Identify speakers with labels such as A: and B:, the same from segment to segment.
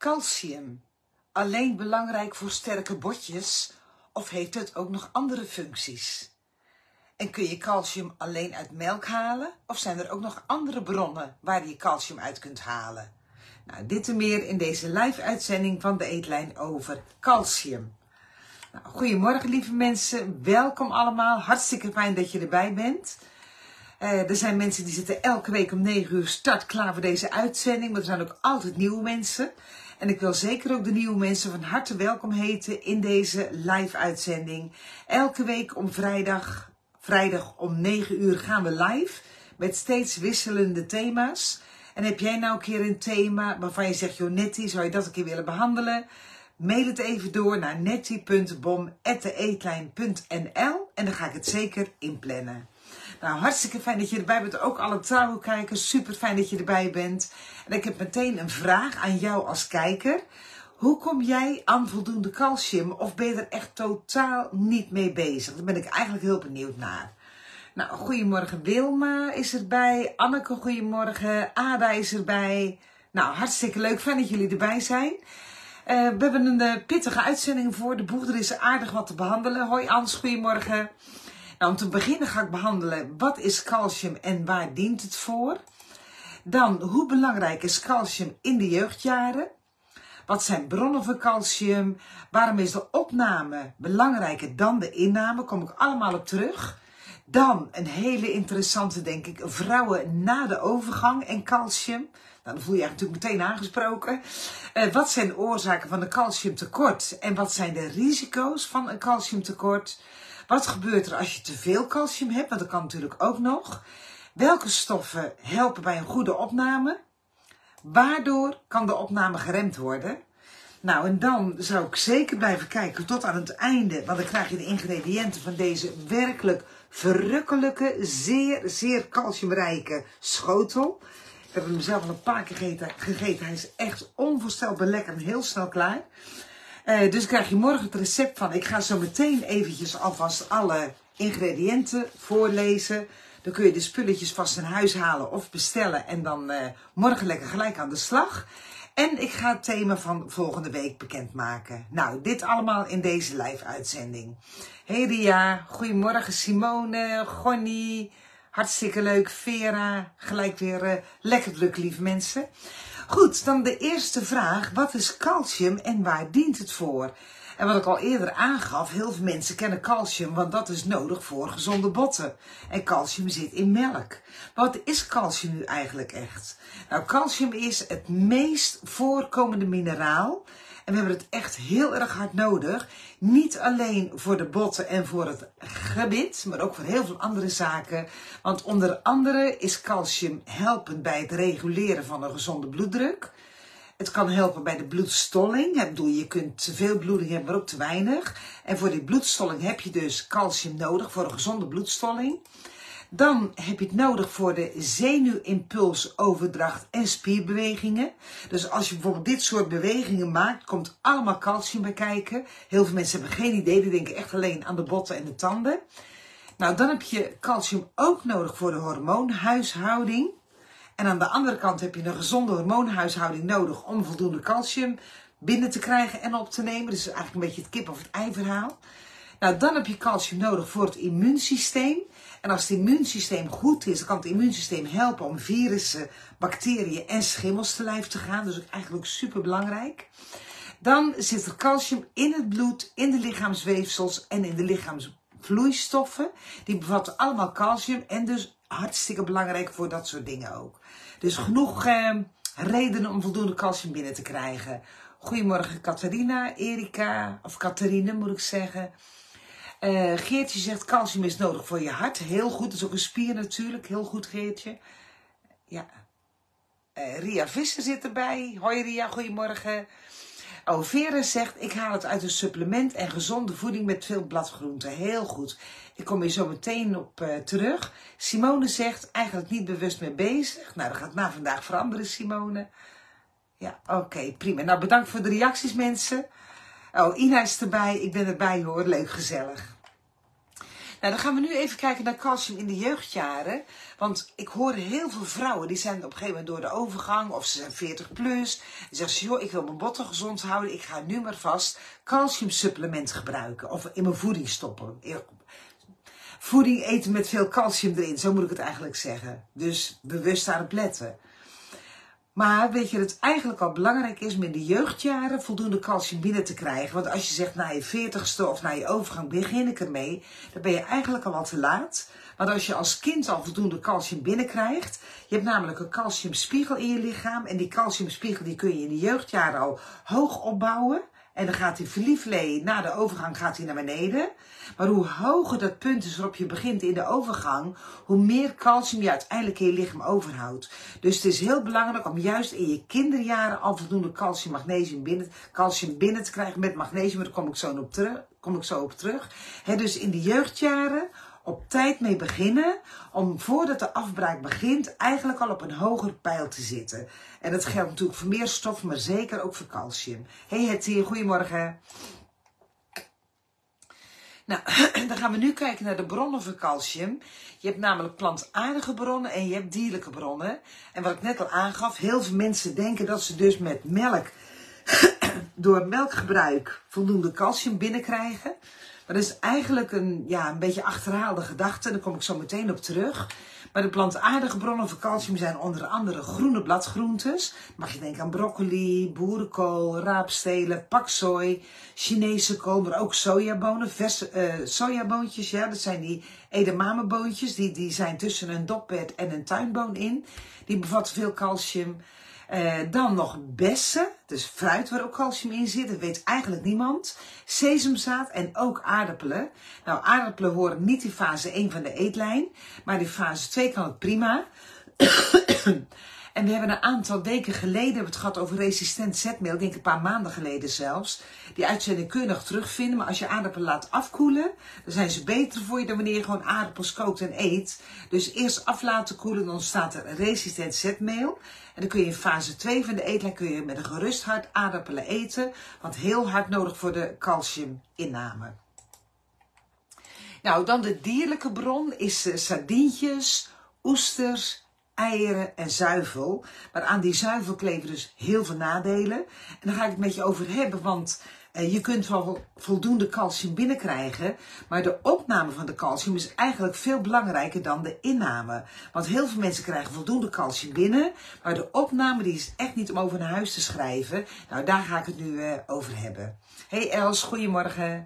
A: Calcium, alleen belangrijk voor sterke botjes of heeft het ook nog andere functies? En kun je calcium alleen uit melk halen of zijn er ook nog andere bronnen waar je calcium uit kunt halen? Nou, dit en meer in deze live-uitzending van de Eetlijn over calcium. Nou, goedemorgen lieve mensen, welkom allemaal, hartstikke fijn dat je erbij bent. Er zijn mensen die zitten elke week om 9 uur start klaar voor deze uitzending, maar er zijn ook altijd nieuwe mensen. En ik wil zeker ook de nieuwe mensen van harte welkom heten in deze live-uitzending. Elke week om vrijdag om 9 uur gaan we live met steeds wisselende thema's. En heb jij nou een keer een thema waarvan je zegt, joh Nettie, zou je dat een keer willen behandelen? Mail het even door naar nettie.bom@deetlijn.nl en dan ga ik het zeker inplannen. Nou, hartstikke fijn dat je erbij bent. Ook alle trouwe kijkers, super fijn dat je erbij bent. En ik heb meteen een vraag aan jou als kijker. Hoe kom jij aan voldoende calcium of ben je er echt totaal niet mee bezig? Daar ben ik eigenlijk heel benieuwd naar. Nou, goedemorgen Wilma is erbij. Anneke, goedemorgen. Ada is erbij. Nou, hartstikke leuk. Fijn dat jullie erbij zijn. We hebben een pittige uitzending voor. De boel, er is aardig wat te behandelen. Hoi Ans, goedemorgen. Nou, om te beginnen ga ik behandelen wat is calcium en waar dient het voor. Dan, hoe belangrijk is calcium in de jeugdjaren? Wat zijn bronnen van calcium? Waarom is de opname belangrijker dan de inname? Daar kom ik allemaal op terug. Dan een hele interessante, denk ik, vrouwen na de overgang en calcium. Nou, dan voel je je natuurlijk meteen aangesproken. Wat zijn de oorzaken van een calciumtekort? En wat zijn de risico's van een calciumtekort? Wat gebeurt er als je te veel calcium hebt? Want dat kan natuurlijk ook nog. Welke stoffen helpen bij een goede opname? Waardoor kan de opname geremd worden? Nou, en dan zou ik zeker blijven kijken tot aan het einde. Want dan krijg je de ingrediënten van deze werkelijk verrukkelijke, zeer calciumrijke schotel. Ik heb hem zelf al een paar keer gegeten. Hij is echt onvoorstelbaar lekker en heel snel klaar. Dus krijg je morgen het recept van. Ik ga zo meteen eventjes alvast alle ingrediënten voorlezen. Dan kun je de spulletjes vast in huis halen of bestellen. En dan morgen lekker gelijk aan de slag. En ik ga het thema van volgende week bekendmaken. Nou, dit allemaal in deze live uitzending. Hey Ria, goedemorgen Simone, Gonnie. Hartstikke leuk, Vera. Gelijk weer lekker druk, lieve mensen. Goed, dan de eerste vraag. Wat is calcium en waar dient het voor? En wat ik al eerder aangaf, heel veel mensen kennen calcium, want dat is nodig voor gezonde botten. En calcium zit in melk. Wat is calcium nu eigenlijk echt? Nou, calcium is het meest voorkomende mineraal. En we hebben het echt heel erg hard nodig. Niet alleen voor de botten en voor het gebit, maar ook voor heel veel andere zaken. Want onder andere is calcium helpend bij het reguleren van een gezonde bloeddruk. Het kan helpen bij de bloedstolling. Ik bedoel, je kunt te veel bloeding hebben, maar ook te weinig. En voor die bloedstolling heb je dus calcium nodig voor een gezonde bloedstolling. Dan heb je het nodig voor de zenuwimpulsoverdracht en spierbewegingen. Dus als je bijvoorbeeld dit soort bewegingen maakt, komt allemaal calcium bij kijken. Heel veel mensen hebben geen idee, die denken echt alleen aan de botten en de tanden. Nou, dan heb je calcium ook nodig voor de hormoonhuishouding. En aan de andere kant heb je een gezonde hormoonhuishouding nodig om voldoende calcium binnen te krijgen en op te nemen. Dus eigenlijk een beetje het kip of het ei verhaal. Nou, dan heb je calcium nodig voor het immuunsysteem. En als het immuunsysteem goed is, dan kan het immuunsysteem helpen om virussen, bacteriën en schimmels te lijf te gaan. Dus ook eigenlijk super belangrijk. Dan zit er calcium in het bloed, in de lichaamsweefsels en in de lichaamsvloeistoffen. Die bevatten allemaal calcium en dus hartstikke belangrijk voor dat soort dingen ook. Dus genoeg redenen om voldoende calcium binnen te krijgen. Goedemorgen Catharina, Erika, of Catharine moet ik zeggen. Geertje zegt calcium is nodig voor je hart. Heel goed, dat is ook een spier natuurlijk. Heel goed Geertje. Ja. Ria Visser zit erbij. Hoi Ria, goedemorgen. Oh, Vera zegt, ik haal het uit een supplement en gezonde voeding met veel bladgroenten. Heel goed. Ik kom hier zo meteen op terug. Simone zegt, eigenlijk niet bewust mee bezig. Nou, dat gaat na vandaag veranderen, Simone. Ja, oké, prima. Nou, bedankt voor de reacties, mensen. Oh, Ina is erbij. Ik ben erbij, hoor. Leuk, gezellig. Nou, dan gaan we nu even kijken naar calcium in de jeugdjaren. Want ik hoor heel veel vrouwen, die zijn op een gegeven moment door de overgang, of ze zijn 40 plus. Die zeggen ze, joh, ik wil mijn botten gezond houden. Ik ga nu maar vast calciumsupplement gebruiken. Of in mijn voeding stoppen. Voeding eten met veel calcium erin, zo moet ik het eigenlijk zeggen. Dus bewust daarop letten. Maar weet je dat het eigenlijk al belangrijk is om in de jeugdjaren voldoende calcium binnen te krijgen. Want als je zegt na je 40ste of na je overgang begin ik ermee, dan ben je eigenlijk al wat te laat. Want als je als kind al voldoende calcium binnenkrijgt, je hebt namelijk een calciumspiegel in je lichaam. En die calciumspiegel die kun je in de jeugdjaren al hoog opbouwen. En dan gaat die verliefdlee, na de overgang gaat hij naar beneden. Maar hoe hoger dat punt is waarop je begint in de overgang, hoe meer calcium je uiteindelijk in je lichaam overhoudt. Dus het is heel belangrijk om juist in je kinderjaren al voldoende calcium binnen te krijgen met magnesium. Daar kom ik zo op terug. Dus in de jeugdjaren op tijd mee beginnen, om voordat de afbraak begint eigenlijk al op een hoger pijl te zitten. En dat geldt natuurlijk voor meer stoffen, maar zeker ook voor calcium. Hey Hetty, goedemorgen. Nou, dan gaan we nu kijken naar de bronnen van calcium. Je hebt namelijk plantaardige bronnen en je hebt dierlijke bronnen. En wat ik net al aangaf, heel veel mensen denken dat ze dus met melk, door melkgebruik, voldoende calcium binnenkrijgen. Maar dat is eigenlijk een beetje achterhaalde gedachte. Daar kom ik zo meteen op terug. Maar de plantaardige bronnen van calcium zijn onder andere groene bladgroentes. Mag je denken aan broccoli, boerenkool, raapstelen, paksoi, Chinese kool, maar ook sojabonen. Verse sojaboontjes, ja, dat zijn die edamameboontjes. Die zijn tussen een dopert en een tuinboon in. Die bevatten veel calcium. Dan nog bessen, dus fruit waar ook calcium in zit, dat weet eigenlijk niemand. Sesamzaad en ook aardappelen. Nou, aardappelen horen niet in fase 1 van de eetlijn, maar in fase 2 kan het prima. En we hebben een aantal weken geleden het gehad over resistent zetmeel, ik denk een paar maanden geleden zelfs. Die uitzending kun je nog terugvinden, maar als je aardappelen laat afkoelen, dan zijn ze beter voor je dan wanneer je gewoon aardappels kookt en eet. Dus eerst af laten koelen, dan ontstaat er resistent zetmeel. En dan kun je in fase 2 van de eetlijn kun je met een gerust hart aardappelen eten, want heel hard nodig voor de calciuminname. Nou, dan de dierlijke bron is sardientjes, oesters, eieren en zuivel. Maar aan die zuivel kleven dus heel veel nadelen. En daar ga ik het met je over hebben, want je kunt wel voldoende calcium binnenkrijgen, maar de opname van de calcium is eigenlijk veel belangrijker dan de inname. Want heel veel mensen krijgen voldoende calcium binnen, maar de opname die is echt niet om over naar huis te schrijven. Nou, daar ga ik het nu over hebben. Hey Els, goedemorgen.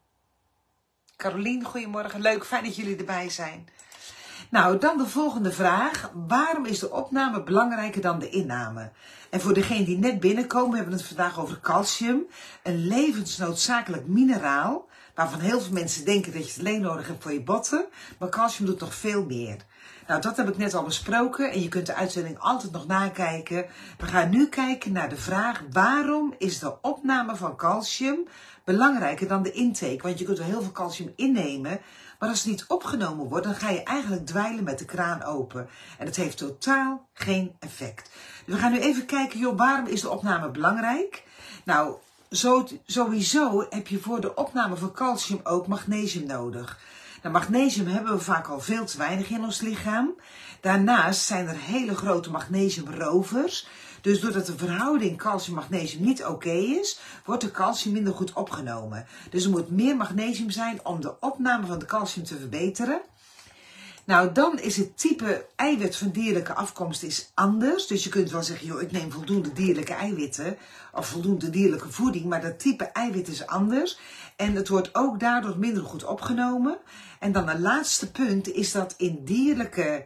A: Carolien, goedemorgen. Leuk, fijn dat jullie erbij zijn. Nou, dan de volgende vraag. Waarom is de opname belangrijker dan de inname? En voor degenen die net binnenkomen, hebben we het vandaag over calcium. Een levensnoodzakelijk mineraal, waarvan heel veel mensen denken dat je het alleen nodig hebt voor je botten. Maar calcium doet nog veel meer. Nou, dat heb ik net al besproken en je kunt de uitzending altijd nog nakijken. We gaan nu kijken naar de vraag, waarom is de opname van calcium belangrijker dan de intake? Want je kunt wel heel veel calcium innemen, maar als het niet opgenomen wordt, dan ga je eigenlijk dweilen met de kraan open. En dat heeft totaal geen effect. Dus we gaan nu even kijken, joh, waarom is de opname belangrijk? Nou, sowieso heb je voor de opname van calcium ook magnesium nodig. Nou, magnesium hebben we vaak al veel te weinig in ons lichaam. Daarnaast zijn er hele grote magnesiumrovers. Dus doordat de verhouding calcium-magnesium niet oké is, wordt de calcium minder goed opgenomen. Dus er moet meer magnesium zijn om de opname van de calcium te verbeteren. Nou, dan is het type eiwit van dierlijke afkomst is anders. Dus je kunt wel zeggen, joh, ik neem voldoende dierlijke eiwitten of voldoende dierlijke voeding, maar dat type eiwit is anders. En het wordt ook daardoor minder goed opgenomen. En dan een laatste punt is dat in dierlijke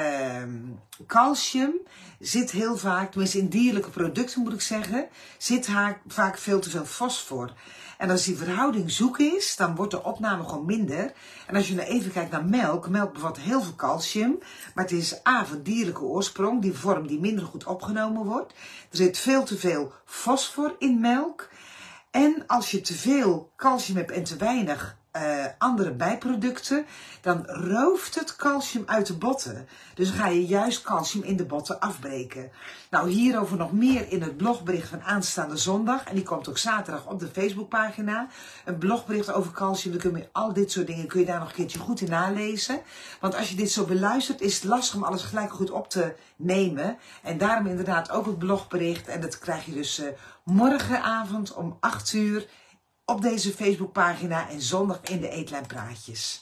A: calcium zit heel vaak, tenminste in dierlijke producten moet ik zeggen, zit vaak veel te veel fosfor. En als die verhouding zoek is, dan wordt de opname gewoon minder. En als je nou even kijkt naar melk, melk bevat heel veel calcium, maar het is van dierlijke oorsprong, die vorm die minder goed opgenomen wordt. Er zit veel te veel fosfor in melk. En als je te veel calcium hebt en te weinig andere bijproducten, dan rooft het calcium uit de botten. Dus ga je juist calcium in de botten afbreken. Nou, hierover nog meer in het blogbericht van aanstaande zondag. En die komt ook zaterdag op de Facebookpagina. Een blogbericht over calcium. Dan kun je al dit soort dingen kun je daar nog een keertje goed in nalezen. Want als je dit zo beluistert, is het lastig om alles gelijk goed op te nemen. En daarom inderdaad ook het blogbericht. En dat krijg je dus morgenavond om 8 uur op deze Facebookpagina en zondag in de Eetlijn Praatjes.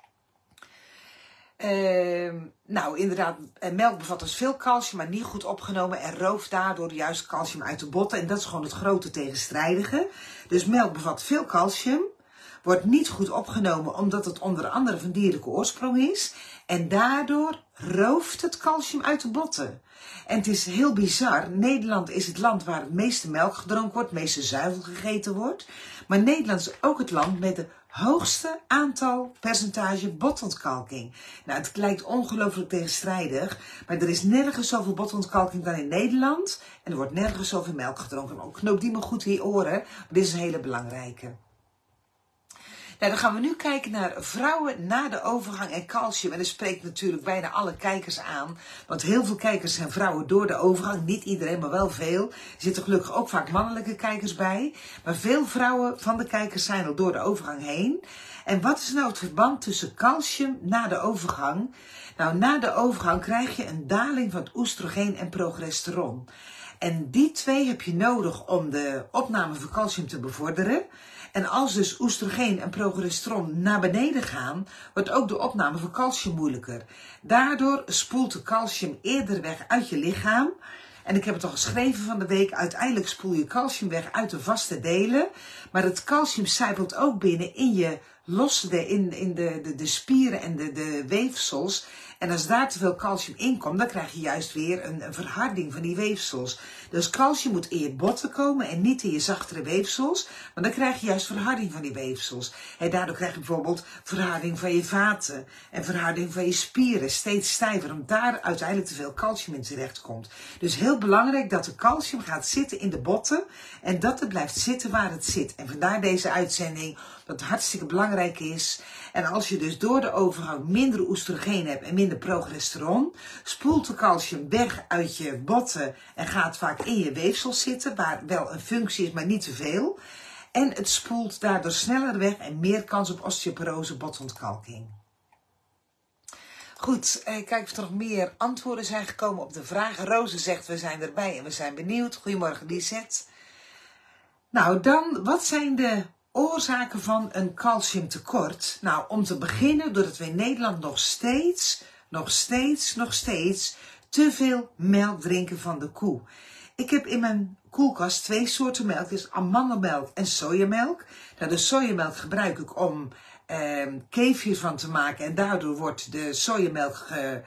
A: Nou, inderdaad, melk bevat dus veel calcium, maar niet goed opgenomen en rooft daardoor juist calcium uit de botten. En dat is gewoon het grote tegenstrijdige. Dus melk bevat veel calcium, wordt niet goed opgenomen omdat het onder andere van dierlijke oorsprong is. En daardoor rooft het calcium uit de botten. En het is heel bizar. Nederland is het land waar het meeste melk gedronken wordt, het meeste zuivel gegeten wordt. Maar Nederland is ook het land met de hoogste percentage botontkalking. Nou, het lijkt ongelooflijk tegenstrijdig, maar er is nergens zoveel botontkalking dan in Nederland. En er wordt nergens zoveel melk gedronken. Ook knoop die maar goed in je oren, maar dit is een hele belangrijke. Nou, dan gaan we nu kijken naar vrouwen na de overgang en calcium. En dat spreekt natuurlijk bijna alle kijkers aan. Want heel veel kijkers zijn vrouwen door de overgang. Niet iedereen, maar wel veel. Er zitten gelukkig ook vaak mannelijke kijkers bij. Maar veel vrouwen van de kijkers zijn al door de overgang heen. En wat is nou het verband tussen calcium na de overgang? Nou, na de overgang krijg je een daling van het oestrogeen en progesteron. En die twee heb je nodig om de opname van calcium te bevorderen. En als dus oestrogeen en progesteron naar beneden gaan, wordt ook de opname van calcium moeilijker. Daardoor spoelt de calcium eerder weg uit je lichaam. En ik heb het al geschreven van de week, uiteindelijk spoel je calcium weg uit de vaste delen. Maar het calcium sijpelt ook binnen in je losse, in de spieren en de weefsels. En als daar te veel calcium in komt, dan krijg je juist weer een verharding van die weefsels. Dus calcium moet in je botten komen en niet in je zachtere weefsels. Want dan krijg je juist verharding van die weefsels. En daardoor krijg je bijvoorbeeld verharding van je vaten en verharding van je spieren. Steeds stijver, omdat daar uiteindelijk te veel calcium in terecht komt. Dus heel belangrijk dat de calcium gaat zitten in de botten en dat het blijft zitten waar het zit. En vandaar deze uitzending, dat het hartstikke belangrijk is. En als je dus door de overgang minder oestrogeen hebt en minder progesteron, spoelt de calcium weg uit je botten en gaat vaak in je weefsels zitten, waar wel een functie is, maar niet te veel. En het spoelt daardoor sneller weg en meer kans op osteoporose, botontkalking. Goed, kijk of er nog meer antwoorden zijn gekomen op de vragen. Roze zegt, we zijn erbij en we zijn benieuwd. Goedemorgen, Lisette. Nou, dan, wat zijn de oorzaken van een calciumtekort? Nou, om te beginnen doordat we in Nederland nog steeds te veel melk drinken van de koe. Ik heb in mijn koelkast 2 soorten melk, dus amandelmelk en sojamelk. Nou, de sojamelk gebruik ik om kefir van te maken en daardoor wordt de sojamelk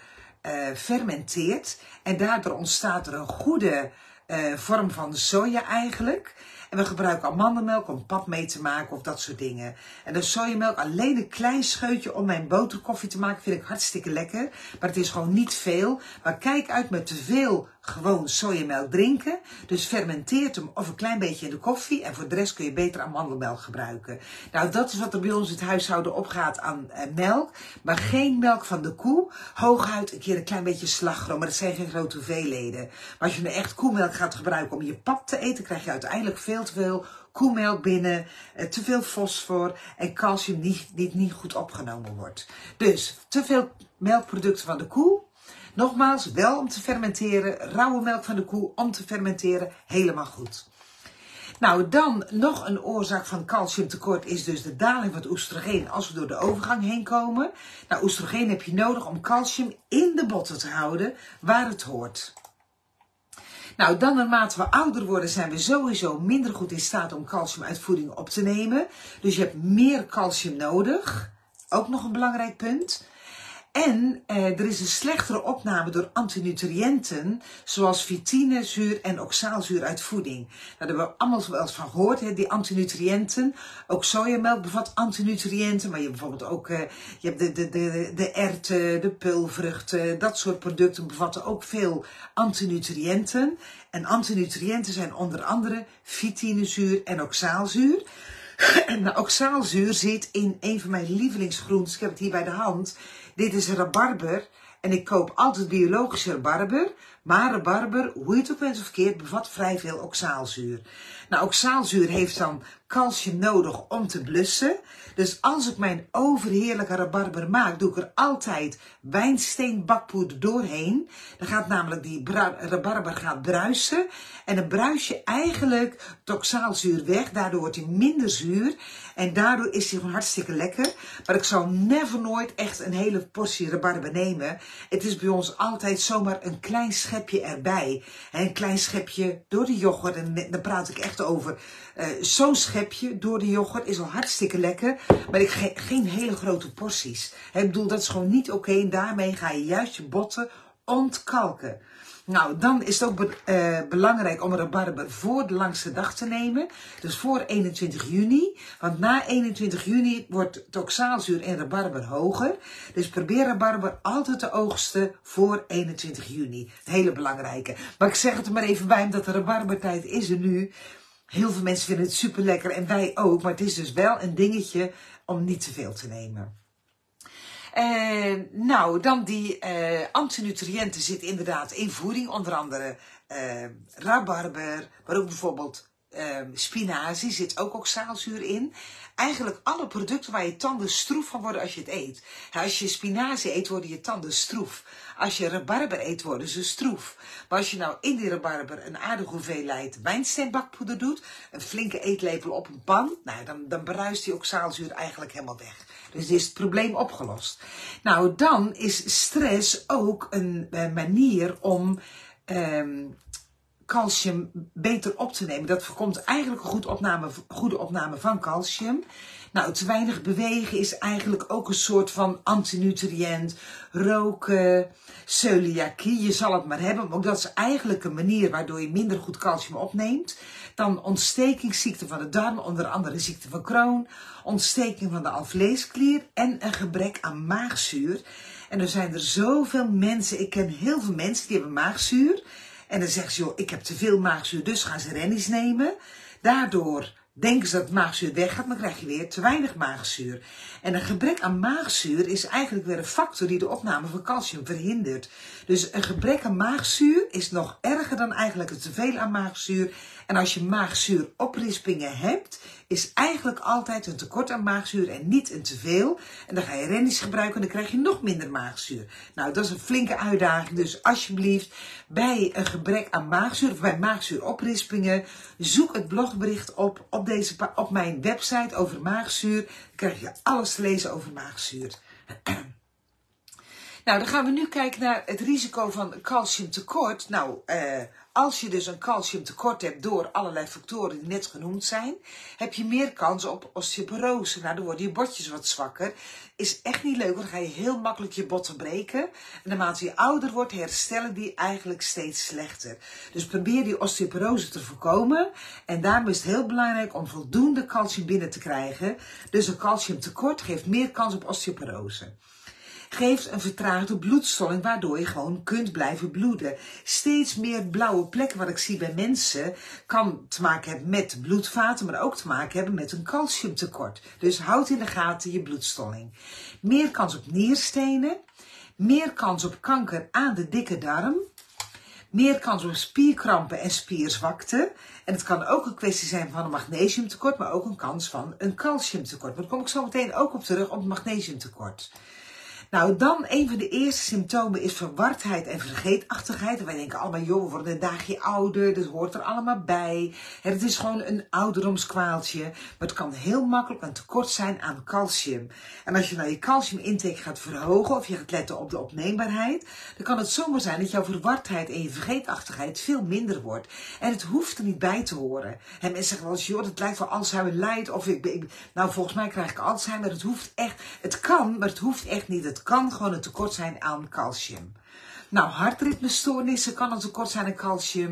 A: gefermenteerd. En daardoor ontstaat er een goede vorm van soja eigenlijk. En we gebruiken amandelmelk om pap mee te maken of dat soort dingen. En de sojamelk, alleen een klein scheutje om mijn boterkoffie te maken, vind ik hartstikke lekker. Maar het is gewoon niet veel. Maar kijk uit met te veel gewoon sojamelk drinken. Dus fermenteert hem of een klein beetje in de koffie. En voor de rest kun je beter amandelmelk gebruiken. Nou, dat is wat er bij ons in het huishouden opgaat aan melk. Maar geen melk van de koe. Hooguit een keer een klein beetje slagroom. Maar dat zijn geen grote hoeveelheden. Maar als je een echt koemelk gaat gebruiken om je pap te eten, krijg je uiteindelijk veel te veel koemelk binnen, te veel fosfor en calcium die niet goed opgenomen wordt. Dus te veel melkproducten van de koe. Nogmaals, wel om te fermenteren. Rauwe melk van de koe om te fermenteren. Helemaal goed. Nou, dan nog een oorzaak van calciumtekort is dus de daling van het oestrogeen als we door de overgang heen komen. Nou, oestrogeen heb je nodig om calcium in de botten te houden waar het hoort. Nou, dan naarmate we ouder worden zijn we sowieso minder goed in staat om calcium uit voeding op te nemen. Dus je hebt meer calcium nodig. Ook nog een belangrijk punt. En er is een slechtere opname door antinutriënten, zoals fitinezuur en oxaalzuur uit voeding. Daar hebben we allemaal wel eens van gehoord, hè, die antinutriënten. Ook sojamelk bevat antinutriënten, maar je hebt bijvoorbeeld ook je hebt de erwten, de peulvruchten, dat soort producten bevatten ook veel antinutriënten. En antinutriënten zijn onder andere fitinezuur en oxaalzuur. En oxaalzuur zit in een van mijn lievelingsgroentes. Ik heb het hier bij de hand. Dit is rabarber. En ik koop altijd biologische rabarber. Maar rabarber, hoe je het ook bent of verkeerd, bevat vrij veel oxaalzuur. Nou, oxaalzuur heeft dan calcium nodig om te blussen. Dus als ik mijn overheerlijke rabarber maak, doe ik er altijd wijnsteenbakpoeder doorheen. Dan gaat namelijk die rabarber gaat bruisen. En dan bruis je eigenlijk het oxaalzuur weg. Daardoor wordt hij minder zuur. En daardoor is hij gewoon hartstikke lekker. Maar ik zou nooit echt een hele portie rabarber nemen. Het is bij ons altijd zomaar een klein schepje erbij. En een klein schepje door de yoghurt. En dan praat ik echt over zo'n schepje door de yoghurt is al hartstikke lekker. Maar ik geen hele grote porties. Ik bedoel, dat is gewoon niet oké. En daarmee ga je juist je botten ontkalken. Nou, dan is het ook belangrijk om een rabarber voor de langste dag te nemen. Dus voor 21 juni. Want na 21 juni wordt het oxaalzuur in rabarber hoger. Dus probeer rabarber altijd te oogsten voor 21 juni. Een hele belangrijke. Maar ik zeg het er maar even bij, omdat de rabarbertijd is er nu. Heel veel mensen vinden het super lekker en wij ook. Maar het is dus wel een dingetje om niet te veel te nemen. Nou, dan die antinutriënten zitten inderdaad in voeding. Onder andere rabarber, maar ook bijvoorbeeld spinazie zit ook oxaalzuur in. Eigenlijk alle producten waar je tanden stroef van worden als je het eet. Als je spinazie eet, worden je tanden stroef. Als je rabarber eet, worden ze stroef. Maar als je nou in die rabarber een aardige hoeveelheid wijnsteenbakpoeder doet, een flinke eetlepel op een pan, nou, dan bruist die oxaalzuur eigenlijk helemaal weg. Dus is het probleem opgelost. Nou, dan is stress ook een manier om calcium beter op te nemen. Dat voorkomt eigenlijk een goede opname van calcium. Nou, te weinig bewegen is eigenlijk ook een soort van antinutriënt. Roken, celiakie, je zal het maar hebben. Maar ook dat is eigenlijk een manier waardoor je minder goed calcium opneemt. Dan ontstekingsziekten van de darm, onder andere ziekte van Crohn. Ontsteking van de alvleesklier en een gebrek aan maagzuur. En er zijn er zoveel mensen, ik ken heel veel mensen die hebben maagzuur. En dan zeggen ze, joh, ik heb te veel maagzuur, dus gaan ze rennies nemen. Daardoor denken ze dat het maagzuur weggaat, maar krijg je weer te weinig maagzuur. En een gebrek aan maagzuur is eigenlijk weer een factor die de opname van calcium verhindert. Dus een gebrek aan maagzuur is nog erger dan eigenlijk het teveel aan maagzuur. En als je maagzuuroprispingen hebt, is eigenlijk altijd een tekort aan maagzuur en niet een teveel. En dan ga je rennies gebruiken en dan krijg je nog minder maagzuur. Nou, dat is een flinke uitdaging. Dus alsjeblieft, bij een gebrek aan maagzuur of bij maagzuuroprispingen, zoek het blogbericht op mijn website over maagzuur. Dan krijg je alles te lezen over maagzuur. Nou, dan gaan we nu kijken naar het risico van calciumtekort. Nou, als je dus een calciumtekort hebt door allerlei factoren die net genoemd zijn, heb je meer kans op osteoporose. Nou, dan worden je botjes wat zwakker. Is echt niet leuk, want dan ga je heel makkelijk je botten breken. En naarmate je ouder wordt, herstellen die eigenlijk steeds slechter. Dus probeer die osteoporose te voorkomen. En daarom is het heel belangrijk om voldoende calcium binnen te krijgen. Dus een calciumtekort geeft meer kans op osteoporose. Geeft een vertraagde bloedstolling, waardoor je gewoon kunt blijven bloeden. Steeds meer blauwe plekken, wat ik zie bij mensen, kan te maken hebben met bloedvaten, maar ook te maken hebben met een calciumtekort. Dus houd in de gaten je bloedstolling. Meer kans op nierstenen, meer kans op kanker aan de dikke darm, meer kans op spierkrampen en spierzwakte. En het kan ook een kwestie zijn van een magnesiumtekort, maar ook een kans van een calciumtekort. Maar daar kom ik zo meteen ook op terug, op het magnesiumtekort. Nou, dan een van de eerste symptomen is verwardheid en vergeetachtigheid. En wij denken allemaal, joh, we worden een dagje ouder, dat hoort er allemaal bij. Het is gewoon een ouderdomskwaaltje. Maar het kan heel makkelijk een tekort zijn aan calcium. En als je nou je calciumintake gaat verhogen of je gaat letten op de opneembaarheid, dan kan het zomaar zijn dat jouw verwardheid en je vergeetachtigheid veel minder wordt. En het hoeft er niet bij te horen. En mensen zeggen wel eens, joh, het lijkt wel Alzheimer light. Of nou, volgens mij krijg ik Alzheimer. Het hoeft echt, het kan, maar het hoeft echt niet. Het kan gewoon een tekort zijn aan calcium. Nou, hartritmestoornissen kan een tekort zijn aan calcium.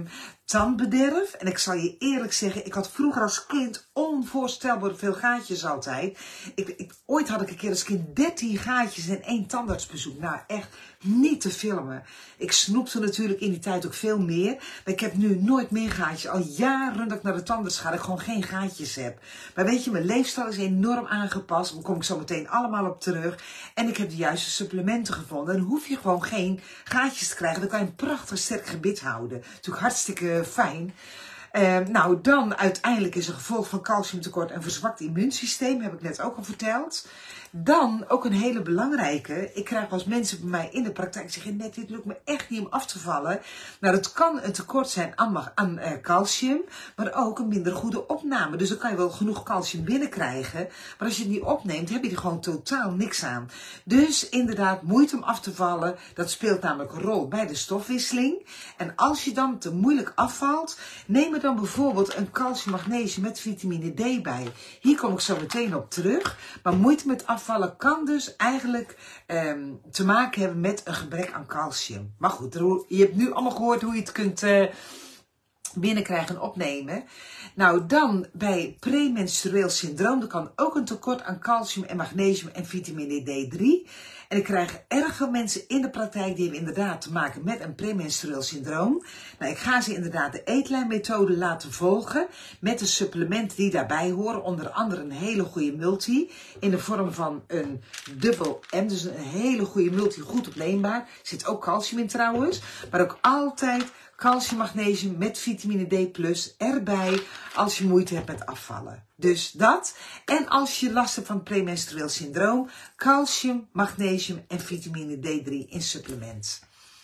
A: tandbederf. En ik zal je eerlijk zeggen, ik had vroeger als kind onvoorstelbaar veel gaatjes altijd. Ooit had ik een keer als kind 13 gaatjes in 1 tandartsbezoek. Nou, echt niet te filmen. Ik snoepte natuurlijk in die tijd ook veel meer. Maar ik heb nu nooit meer gaatjes. Al jaren dat ik naar de tandarts ga, dat ik gewoon geen gaatjes heb. Maar weet je, mijn leefstijl is enorm aangepast. Daar kom ik zo meteen allemaal op terug. En ik heb de juiste supplementen gevonden. Dan hoef je gewoon geen gaatjes te krijgen. Dan kan je een prachtig sterk gebit houden. Natuurlijk hartstikke fijn. Nou, dan uiteindelijk is een gevolg van calciumtekort een verzwakt immuunsysteem. Heb ik net ook al verteld. Dan ook een hele belangrijke. Ik krijg als mensen bij mij in de praktijk zeggen, net dit lukt me echt niet om af te vallen. Nou, dat kan een tekort zijn aan calcium, maar ook een minder goede opname. Dus dan kan je wel genoeg calcium binnenkrijgen. Maar als je het niet opneemt, heb je er gewoon totaal niks aan. Dus inderdaad, moeite om af te vallen. Dat speelt namelijk een rol bij de stofwisseling. En als je dan te moeilijk afvalt, neem er dan bijvoorbeeld een calcium magnesium met vitamine D bij. Hier kom ik zo meteen op terug. Maar moeite met afvallen kan dus eigenlijk te maken hebben met een gebrek aan calcium. Maar goed, je hebt nu allemaal gehoord hoe je het kunt binnenkrijgen en opnemen. Nou, dan bij premenstrueel syndroom, er kan ook een tekort aan calcium en magnesium en vitamine D3. En ik krijg erg veel mensen in de praktijk die hebben inderdaad te maken met een premenstrueel syndroom. Nou, ik ga ze inderdaad de eetlijnmethode laten volgen met de supplementen die daarbij horen. Onder andere een hele goede multi in de vorm van een dubbel M. Dus een hele goede multi, goed opneembaar. Er zit ook calcium in trouwens. Maar ook altijd calcium, magnesium met vitamine D+ erbij als je moeite hebt met afvallen. Dus dat. En als je last hebt van premenstrueel syndroom, calcium, magnesium en vitamine D3 in supplement.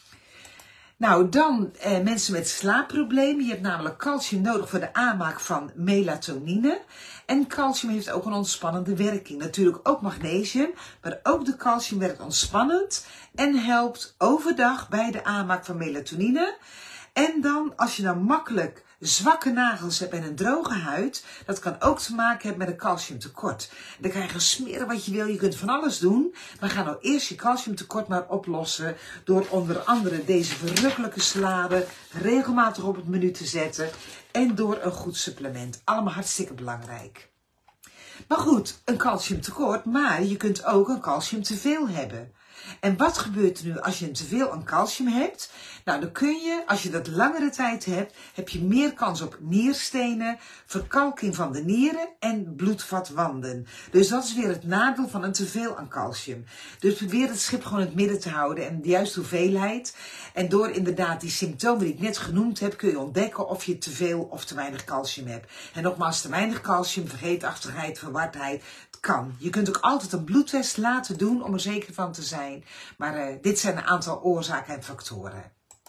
A: Nou, dan mensen met slaapproblemen. Je hebt namelijk calcium nodig voor de aanmaak van melatonine. En calcium heeft ook een ontspannende werking. Natuurlijk ook magnesium, maar ook de calcium werkt ontspannend en helpt overdag bij de aanmaak van melatonine. En dan, als je nou makkelijk zwakke nagels hebt en een droge huid, dat kan ook te maken hebben met een calciumtekort. Dan kan je smeren wat je wil, je kunt van alles doen, maar ga nou eerst je calciumtekort maar oplossen door onder andere deze verrukkelijke salade regelmatig op het menu te zetten en door een goed supplement. Allemaal hartstikke belangrijk. Maar goed, een calciumtekort, maar je kunt ook een calciumteveel hebben. En wat gebeurt er nu als je een teveel aan calcium hebt? Nou, dan kun je, als je dat langere tijd hebt, heb je meer kans op nierstenen, verkalking van de nieren en bloedvatwanden. Dus dat is weer het nadeel van een teveel aan calcium. Dus probeer het schip gewoon in het midden te houden en de juiste hoeveelheid. En door inderdaad die symptomen die ik net genoemd heb, kun je ontdekken of je te veel of te weinig calcium hebt. En nogmaals, te weinig calcium, vergeetachtigheid, verwardheid, het kan. Je kunt ook altijd een bloedtest laten doen om er zeker van te zijn. Maar dit zijn een aantal oorzaken en factoren.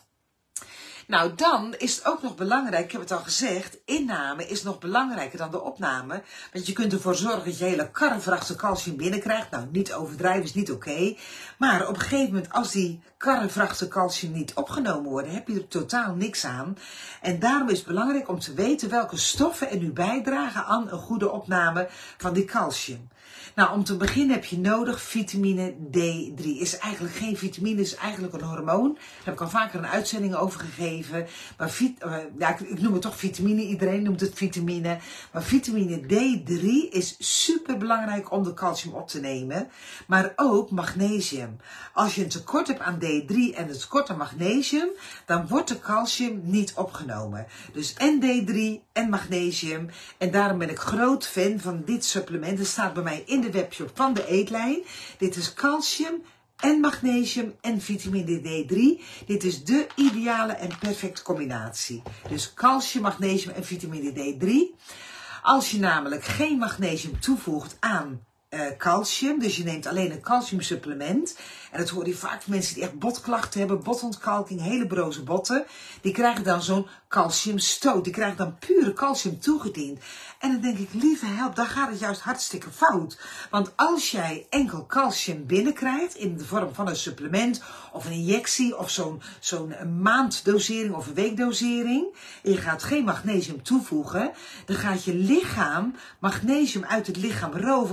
A: Nou, dan is het ook nog belangrijk, ik heb het al gezegd, inname is nog belangrijker dan de opname. Want je kunt ervoor zorgen dat je hele karrevrachten calcium binnenkrijgt. Nou, niet overdrijven is niet oké. Maar op een gegeven moment, als die karrevrachten calcium niet opgenomen worden, heb je er totaal niks aan. En daarom is het belangrijk om te weten welke stoffen er nu bijdragen aan een goede opname van die calcium. Nou, om te beginnen heb je nodig vitamine D3. Is eigenlijk geen vitamine, is eigenlijk een hormoon. Daar heb ik al vaker een uitzending over gegeven. Maar ik noem het toch vitamine, iedereen noemt het vitamine. Maar vitamine D3 is super belangrijk om de calcium op te nemen. Maar ook magnesium. Als je een tekort hebt aan D3 en een tekort aan magnesium, dan wordt de calcium niet opgenomen. Dus en D3 en magnesium. En daarom ben ik groot fan van dit supplement. Het staat bij mij in de webshop van de eetlijn. Dit is calcium en magnesium en vitamine D3. Dit is de ideale en perfecte combinatie. Dus calcium, magnesium en vitamine D3. Als je namelijk geen magnesium toevoegt aan calcium, dus je neemt alleen een calciumsupplement, en dat hoor je vaak van mensen die echt botklachten hebben, botontkalking, hele broze botten, die krijgen dan zo'n calciumstoot, die krijgen dan pure calcium toegediend. En dan denk ik, lieve help, dan gaat het juist hartstikke fout. Want als jij enkel calcium binnenkrijgt in de vorm van een supplement of een injectie of zo'n maanddosering of een weekdosering, en je gaat geen magnesium toevoegen, dan gaat je lichaam magnesium uit het lichaam roven om uiteindelijk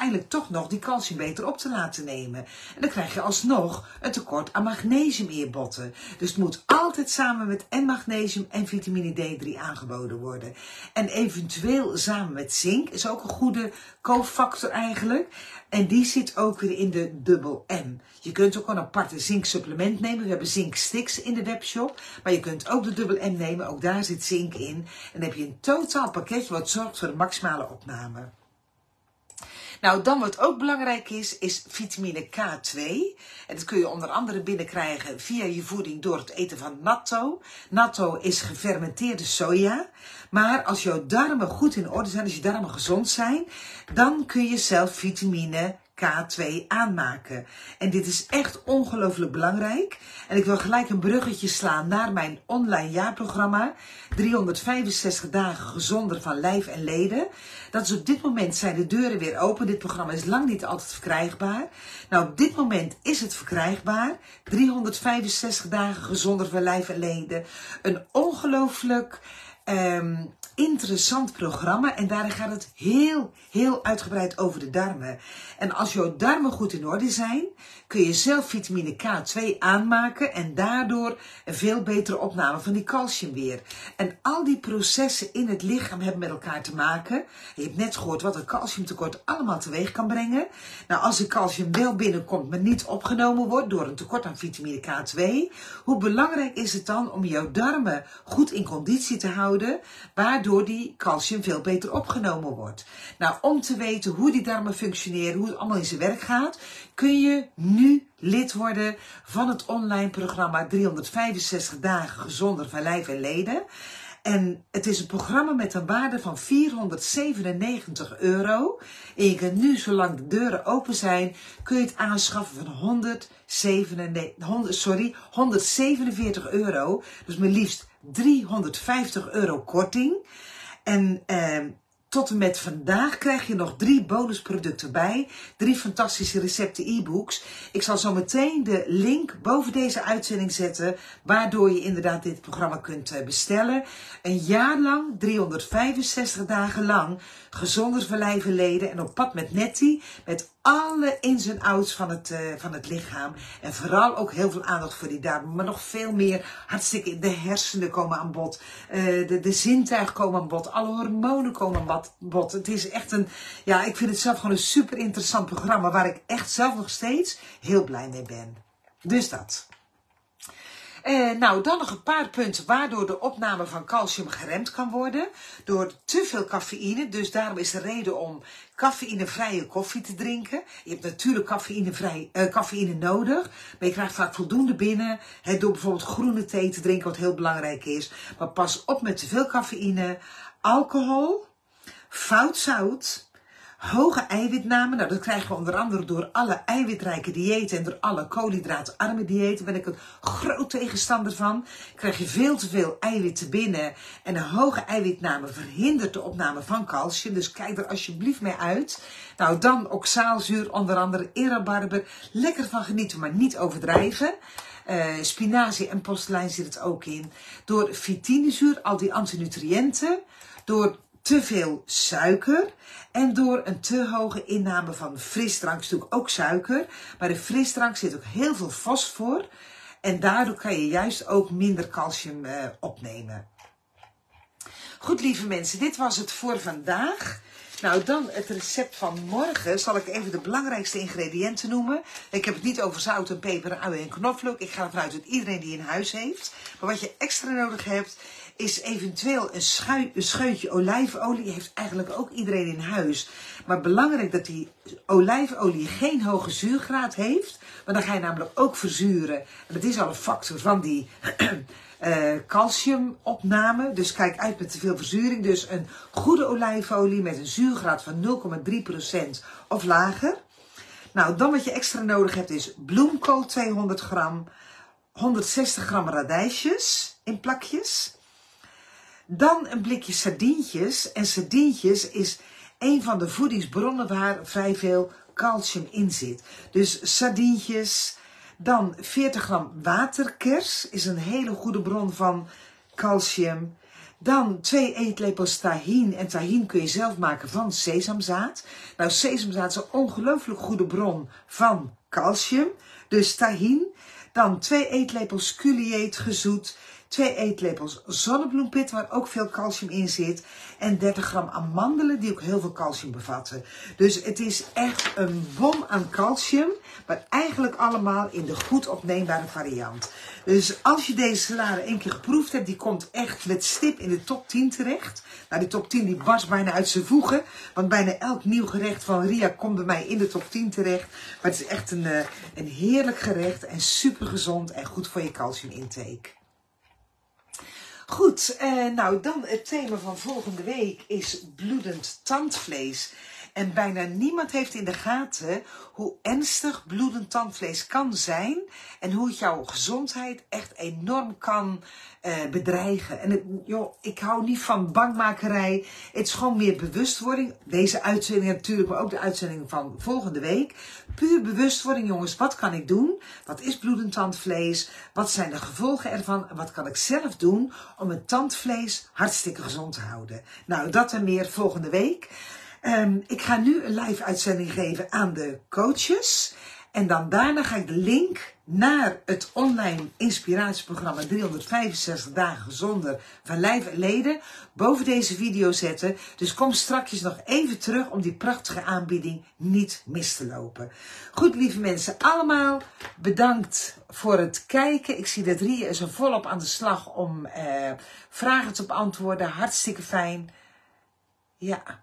A: uiteindelijk toch nog die calcium beter op te laten nemen. En dan krijg je alsnog een tekort aan magnesium in je botten. Dus het moet altijd samen met en magnesium en vitamine D3 aangeboden worden. En eventueel samen met zink is ook een goede cofactor eigenlijk. En die zit ook weer in de dubbel M. Je kunt ook een aparte zinksupplement nemen. We hebben zinksticks in de webshop. Maar je kunt ook de dubbel M nemen. Ook daar zit zink in. En dan heb je een totaal pakketje wat zorgt voor de maximale opname. Nou, dan wat ook belangrijk is vitamine K2. En dat kun je onder andere binnenkrijgen via je voeding door het eten van natto. Natto is gefermenteerde soja. Maar als jouw darmen goed in orde zijn, als je darmen gezond zijn, dan kun je zelf vitamine K2 aanmaken. En dit is echt ongelooflijk belangrijk. En ik wil gelijk een bruggetje slaan naar mijn online jaarprogramma. 365 dagen gezonder van lijf en leden. Dat is op dit moment zijn de deuren weer open. Dit programma is lang niet altijd verkrijgbaar. Nou, op dit moment is het verkrijgbaar. 365 dagen gezonder van lijf en leden. Een ongelooflijk interessant programma. En daarin gaat het heel uitgebreid over de darmen. En als jouw darmen goed in orde zijn, kun je zelf vitamine K2 aanmaken en daardoor een veel betere opname van die calcium weer. En al die processen in het lichaam hebben met elkaar te maken. Je hebt net gehoord wat een calciumtekort allemaal teweeg kan brengen. Nou, als de calcium wel binnenkomt, maar niet opgenomen wordt door een tekort aan vitamine K2, hoe belangrijk is het dan om jouw darmen goed in conditie te houden, waardoor die calcium veel beter opgenomen wordt. Nou, om te weten hoe die darmen functioneren, hoe het allemaal in zijn werk gaat, kun je nu lid worden van het online programma 365 dagen gezonder van lijf en leden. En het is een programma met een waarde van €497. En je kunt nu, zolang de deuren open zijn, kun je het aanschaffen van €147. Dus maar liefst €350 korting. En tot en met vandaag krijg je nog 3 bonusproducten bij. 3 fantastische recepten e-books. Ik zal zo meteen de link boven deze uitzending zetten, waardoor je inderdaad dit programma kunt bestellen. Een jaar lang, 365 dagen lang, gezonder van lijf en leden en op pad met Nettie, met alle ins en outs van het lichaam. En vooral ook heel veel aandacht voor die darmen, maar nog veel meer. Hartstikke, de hersenen komen aan bod, de zintuigen komen aan bod, alle hormonen komen aan bod. Het is echt ik vind het zelf gewoon een super interessant programma, waar ik echt zelf nog steeds heel blij mee ben. Dus dat. Nou, dan nog een paar punten waardoor de opname van calcium geremd kan worden. Door te veel cafeïne. Dus daarom is de reden om cafeïnevrije koffie te drinken. Je hebt natuurlijk cafeïne nodig. Maar je krijgt vaak voldoende binnen. Door bijvoorbeeld groene thee te drinken, wat heel belangrijk is. Maar pas op met te veel cafeïne. Alcohol. Fout zout. Hoge eiwitname, nou dat krijgen we onder andere door alle eiwitrijke diëten en door alle koolhydraatarme diëten. Daar ben ik een groot tegenstander van. Krijg je veel te veel eiwitten binnen en een hoge eiwitname verhindert de opname van calcium. Dus kijk er alsjeblieft mee uit. Nou, dan oxaalzuur, onder andere rabarber. Lekker van genieten, maar niet overdrijven. Spinazie en postelijn zit het ook in. Door fitinezuur, al die antinutriënten. Door te veel suiker en door een te hoge inname van frisdrank, is natuurlijk ook suiker, maar in frisdrank zit ook heel veel fosfor en daardoor kan je juist ook minder calcium opnemen. Goed, lieve mensen, dit was het voor vandaag. Nou, dan het recept van morgen zal ik even de belangrijkste ingrediënten noemen. Ik heb het niet over zout en peper, ui en knoflook. Ik ga ervan uit dat iedereen die in huis heeft. Maar wat je extra nodig hebt, is eventueel een scheutje olijfolie. Heeft eigenlijk ook iedereen in huis. Maar belangrijk dat die olijfolie geen hoge zuurgraad heeft. Want dan ga je namelijk ook verzuren. En dat is al een factor van die calciumopname. Dus kijk uit met te veel verzuring. Dus een goede olijfolie met een zuurgraad van 0,3% of lager. Nou, dan wat je extra nodig hebt is bloemkool 200 gram. 160 gram radijsjes in plakjes. Dan een blikje sardientjes. En sardientjes is een van de voedingsbronnen waar vrij veel calcium in zit. Dus sardientjes. Dan 40 gram waterkers is een hele goede bron van calcium. Dan 2 eetlepels tahin. En tahin kun je zelf maken van sesamzaad. Nou, sesamzaad is een ongelooflijk goede bron van calcium. Dus tahin. Dan 2 eetlepels culiate gezoet. 2 eetlepels zonnebloempit, waar ook veel calcium in zit. En 30 gram amandelen, die ook heel veel calcium bevatten. Dus het is echt een bom aan calcium. Maar eigenlijk allemaal in de goed opneembare variant. Dus als je deze salade 1 keer geproefd hebt, die komt echt met stip in de top 10 terecht. Nou, die top 10 die barst bijna uit zijn voegen. Want bijna elk nieuw gerecht van Ria komt bij mij in de top 10 terecht. Maar het is echt een heerlijk gerecht en super gezond en goed voor je calciumintake. Goed, nou dan het thema van volgende week is bloedend tandvlees. En bijna niemand heeft in de gaten hoe ernstig bloedend tandvlees kan zijn. En hoe het jouw gezondheid echt enorm kan bedreigen. En joh, ik hou niet van bangmakerij. Het is gewoon meer bewustwording. Deze uitzending natuurlijk, maar ook de uitzending van volgende week. Puur bewustwording, jongens. Wat kan ik doen? Wat is bloedend tandvlees? Wat zijn de gevolgen ervan? En wat kan ik zelf doen om het tandvlees hartstikke gezond te houden? Nou, dat en meer volgende week. Ik ga nu een live uitzending geven aan de coaches. En dan daarna ga ik de link naar het online inspiratieprogramma 365 dagen gezonder van lijf en leden boven deze video zetten. Dus kom straks nog even terug om die prachtige aanbieding niet mis te lopen. Goed, lieve mensen, allemaal bedankt voor het kijken. Ik zie dat Ria is er volop aan de slag om vragen te beantwoorden. Hartstikke fijn. Ja.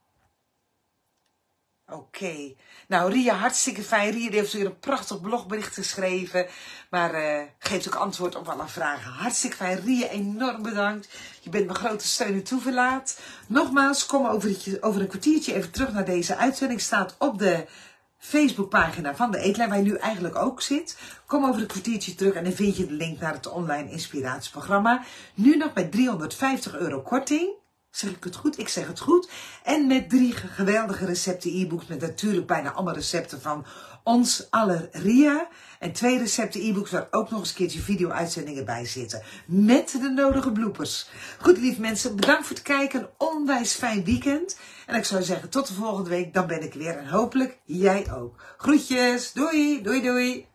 A: Oké. Nou, Ria, hartstikke fijn. Ria heeft weer een prachtig blogbericht geschreven. Maar geeft ook antwoord op alle vragen. Hartstikke fijn. Ria, enorm bedankt. Je bent mijn grote steun en toeverlaat. Nogmaals, kom over een kwartiertje even terug naar deze uitzending. Staat op de Facebookpagina van de Eetlijn, waar je nu eigenlijk ook zit. Kom over een kwartiertje terug en dan vind je de link naar het online inspiratieprogramma. Nu nog met €350 korting. Zeg ik het goed? Ik zeg het goed. En met 3 geweldige recepten e-books. Met natuurlijk bijna allemaal recepten van ons aller Ria. En 2 recepten e-books waar ook nog eens een keertje video-uitzendingen bij zitten. Met de nodige bloopers. Goed, lieve mensen. Bedankt voor het kijken. Een onwijs fijn weekend. En ik zou zeggen tot de volgende week. Dan ben ik weer. En hopelijk jij ook. Groetjes. Doei. Doei doei.